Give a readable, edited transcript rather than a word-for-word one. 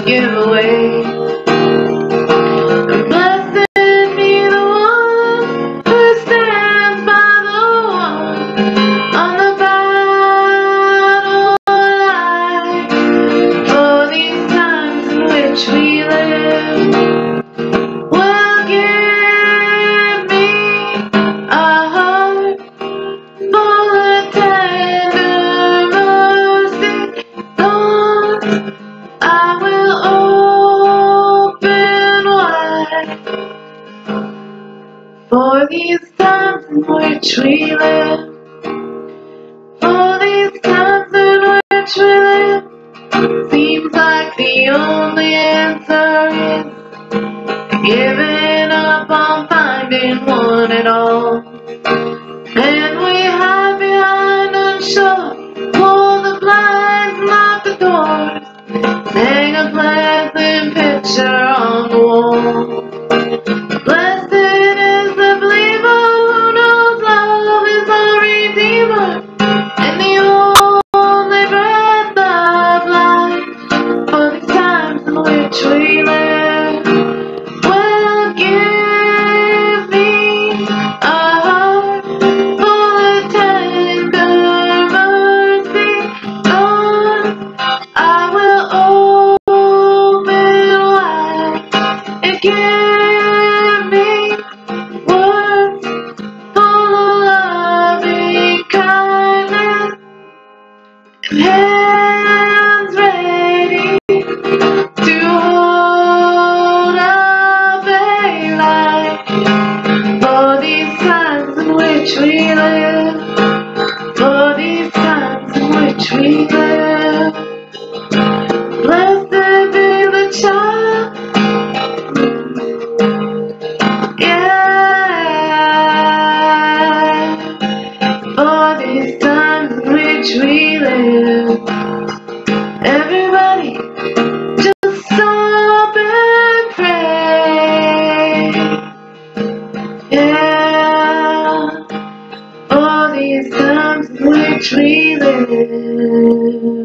give away. And blessed be the one who stands by the wall on the battle line for these times in which we live. Well, give me a heart full of tender mercy, Lord, I will open wide for these times in which we live. For these times in which we live, seems like the only answer is giving up on finding one at all. And we hide behind unsure, pull the blinds, lock the doors, hang a pleasant picture on the wall. Blessed is the believer who knows love is the Redeemer and the only breath of life for these times in which we live. Well, give me a heart full of tender mercy, Lord, I will open wide, and give me words full of loving kindness and hands ready to hold up a light for these times in which we live. For these times in which we live. Blessed be the child, yeah, for these times in which we live. Everybody just stop and pray, yeah, for these times in which we live.